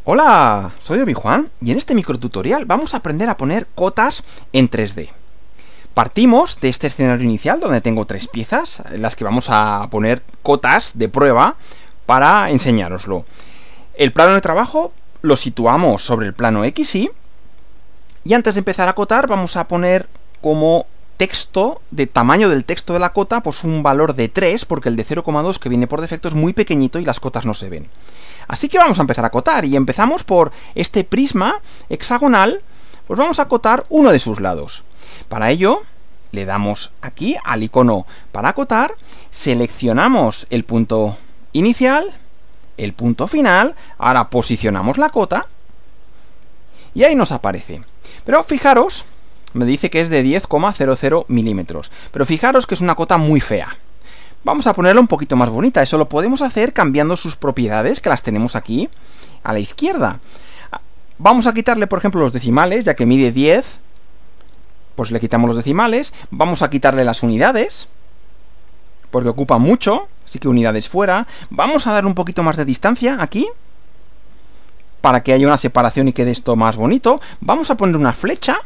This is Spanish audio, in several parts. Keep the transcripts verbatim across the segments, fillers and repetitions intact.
Hola, soy Obi-Juan y en este microtutorial vamos a aprender a poner cotas en tres D. Partimos de este escenario inicial donde tengo tres piezas en las que vamos a poner cotas de prueba para enseñároslo. El plano de trabajo lo situamos sobre el plano equis y y antes de empezar a cotar vamos a poner como texto, de tamaño del texto de la cota, pues un valor de tres, porque el de cero coma dos que viene por defecto es muy pequeñito y las cotas no se ven. Así que vamos a empezar a cotar y empezamos por este prisma hexagonal, pues vamos a cotar uno de sus lados. Para ello le damos aquí al icono para cotar, seleccionamos el punto inicial, el punto final, ahora posicionamos la cota y ahí nos aparece. Pero fijaros, me dice que es de diez coma cero cero milímetros, pero fijaros que es una cota muy fea. Vamos a ponerla un poquito más bonita. Eso lo podemos hacer cambiando sus propiedades, que las tenemos aquí a la izquierda. Vamos a quitarle, por ejemplo, los decimales, ya que mide diez, pues le quitamos los decimales. Vamos a quitarle las unidades, porque ocupa mucho, así que unidades fuera. Vamos a darle un poquito más de distancia aquí, para que haya una separación y quede esto más bonito. Vamos a poner una flecha.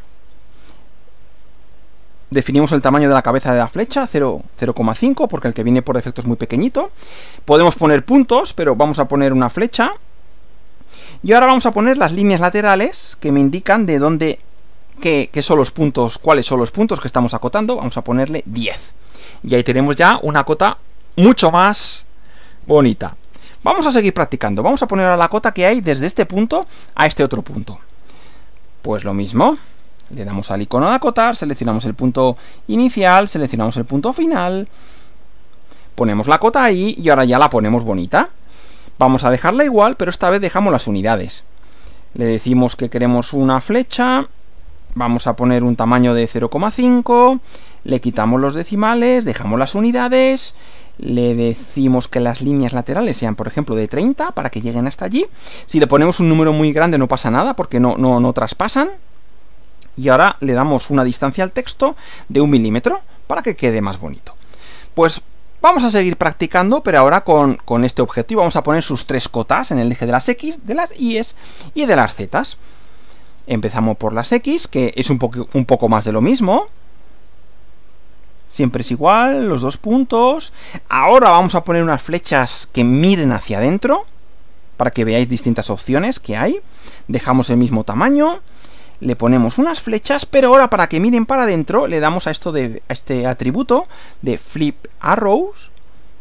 Definimos el tamaño de la cabeza de la flecha, cero coma cinco, porque el que viene por defecto es muy pequeñito. Podemos poner puntos, pero vamos a poner una flecha. Y ahora vamos a poner las líneas laterales que me indican de dónde, qué, qué son los puntos, cuáles son los puntos que estamos acotando. Vamos a ponerle diez. Y ahí tenemos ya una cota mucho más bonita. Vamos a seguir practicando. Vamos a poner ahora la cota que hay desde este punto a este otro punto. Pues lo mismo. Le damos al icono de acotar, seleccionamos el punto inicial, seleccionamos el punto final, ponemos la cota ahí y ahora ya la ponemos bonita. Vamos a dejarla igual, pero esta vez dejamos las unidades. Le decimos que queremos una flecha, vamos a poner un tamaño de cero coma cinco, le quitamos los decimales, dejamos las unidades, le decimos que las líneas laterales sean, por ejemplo, de treinta para que lleguen hasta allí. Si le ponemos un número muy grande no pasa nada porque no, no, no traspasan. Y ahora le damos una distancia al texto de un milímetro para que quede más bonito. Pues vamos a seguir practicando, pero ahora con, con este objeto, y vamos a poner sus tres cotas en el eje de las X, de las Y y de las Z. Empezamos por las X, que es un, poco, un poco más de lo mismo. Siempre es igual, los dos puntos. Ahora vamos a poner unas flechas que miren hacia adentro, para que veáis distintas opciones que hay. Dejamos el mismo tamaño. Le ponemos unas flechas, pero ahora para que miren para adentro le damos a esto de a este atributo de flip arrows.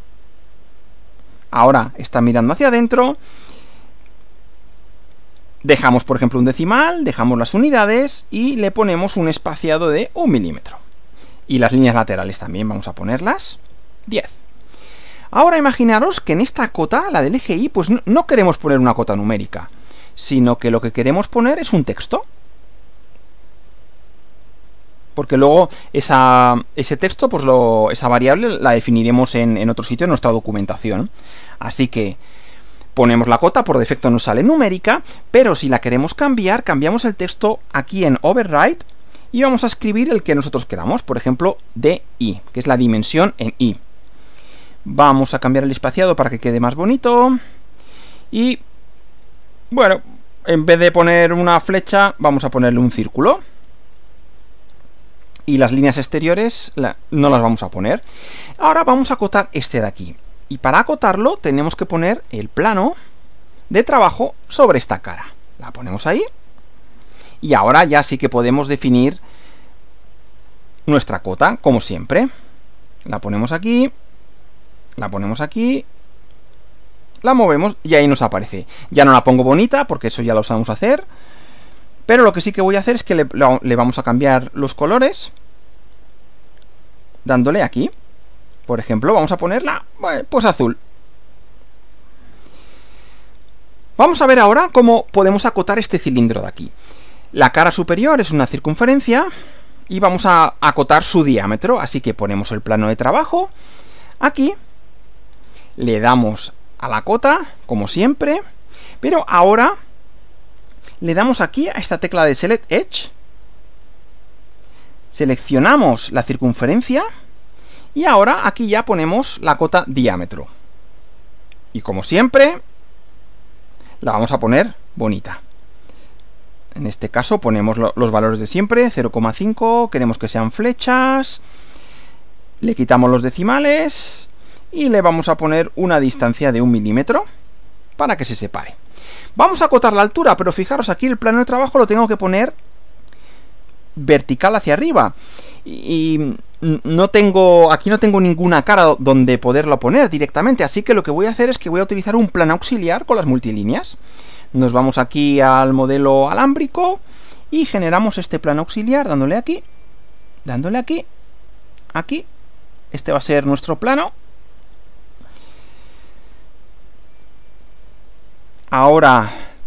Ahora está mirando hacia adentro. Dejamos, por ejemplo, un decimal, dejamos las unidades y le ponemos un espaciado de un milímetro. Y las líneas laterales también vamos a ponerlas diez. Ahora imaginaros que en esta cota, la del eje Y, pues no, no queremos poner una cota numérica, sino que lo que queremos poner es un texto. Porque luego esa, ese texto, pues lo, esa variable la definiremos en, en otro sitio en nuestra documentación. Así que ponemos la cota, por defecto nos sale numérica, pero si la queremos cambiar, cambiamos el texto aquí en Override y vamos a escribir el que nosotros queramos, por ejemplo, D I, que es la dimensión en I. Vamos a cambiar el espaciado para que quede más bonito y, bueno, en vez de poner una flecha, vamos a ponerle un círculo. Y las líneas exteriores la, no las vamos a poner. Ahora vamos a acotar este de aquí. Y para acotarlo tenemos que poner el plano de trabajo sobre esta cara. La ponemos ahí. Y ahora ya sí que podemos definir nuestra cota, como siempre. La ponemos aquí. La ponemos aquí. La movemos y ahí nos aparece. Ya no la pongo bonita porque eso ya lo sabemos hacer. Pero lo que sí que voy a hacer es que le, le vamos a cambiar los colores dándole aquí. Por ejemplo, vamos a ponerla pues azul. Vamos a ver ahora cómo podemos acotar este cilindro de aquí. La cara superior es una circunferencia y vamos a acotar su diámetro. Así que ponemos el plano de trabajo aquí. Le damos a la cota, como siempre. Pero ahora le damos aquí a esta tecla de Select Edge, seleccionamos la circunferencia y ahora aquí ya ponemos la cota diámetro. Y como siempre, la vamos a poner bonita. En este caso ponemos lo, los valores de siempre, cero coma cinco, queremos que sean flechas, le quitamos los decimales y le vamos a poner una distancia de un milímetro para que se separe. Vamos a acotar la altura, pero fijaros, aquí el plano de trabajo lo tengo que poner vertical hacia arriba. Y no tengo, aquí no tengo ninguna cara donde poderlo poner directamente, así que lo que voy a hacer es que voy a utilizar un plano auxiliar con las multilíneas. Nos vamos aquí al modelo alámbrico y generamos este plano auxiliar dándole aquí, dándole aquí, aquí. Este va a ser nuestro plano. Ahora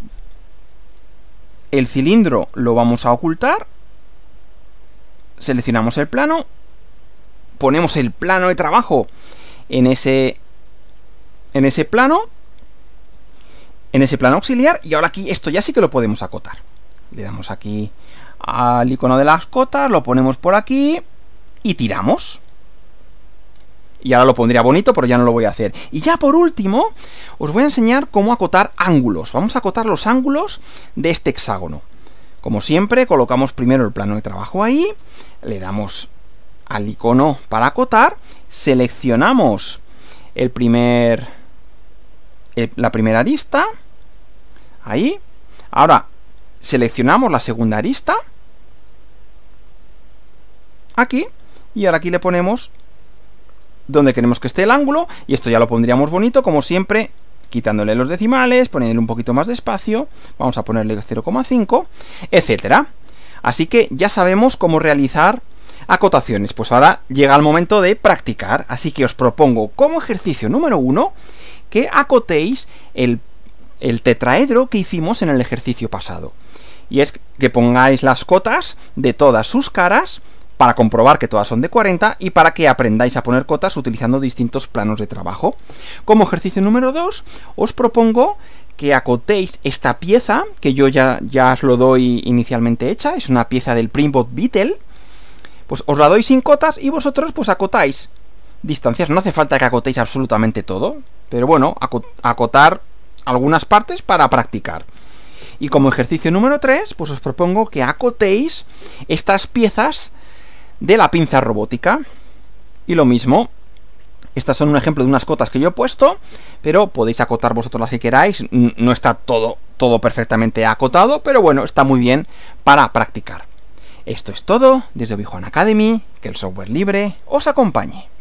el cilindro lo vamos a ocultar. Seleccionamos el plano. Ponemos el plano de trabajo en ese, en ese plano. En ese plano auxiliar. Y ahora aquí esto ya sí que lo podemos acotar. Le damos aquí al icono de las cotas. Lo ponemos por aquí. Y tiramos. Y ahora lo pondría bonito, pero ya no lo voy a hacer. Y ya por último, os voy a enseñar cómo acotar ángulos. Vamos a acotar los ángulos de este hexágono. Como siempre, colocamos primero el plano de trabajo ahí. Le damos al icono para acotar. Seleccionamos el primer, el, la primera arista. Ahí. Ahora, seleccionamos la segunda arista. Aquí. Y ahora aquí le ponemos donde queremos que esté el ángulo, y esto ya lo pondríamos bonito, como siempre, quitándole los decimales, poniéndole un poquito más de espacio, vamos a ponerle cero coma cinco, etcétera. Así que ya sabemos cómo realizar acotaciones. Pues ahora llega el momento de practicar, así que os propongo como ejercicio número uno que acotéis el, el tetraedro que hicimos en el ejercicio pasado. Y es que pongáis las cotas de todas sus caras para comprobar que todas son de cuarenta y para que aprendáis a poner cotas utilizando distintos planos de trabajo. Como ejercicio número dos, os propongo que acotéis esta pieza, que yo ya, ya os lo doy inicialmente hecha, es una pieza del Primbot Beetle, pues os la doy sin cotas y vosotros pues acotáis distancias. No hace falta que acotéis absolutamente todo, pero bueno, acotar algunas partes para practicar. Y como ejercicio número tres, pues os propongo que acotéis estas piezas de la pinza robótica. Y lo mismo, estas son un ejemplo de unas cotas que yo he puesto, pero podéis acotar vosotros las que queráis. No está todo, todo perfectamente acotado, pero bueno, está muy bien para practicar. Esto es todo desde Obi Wan Academy, que el software libre os acompañe.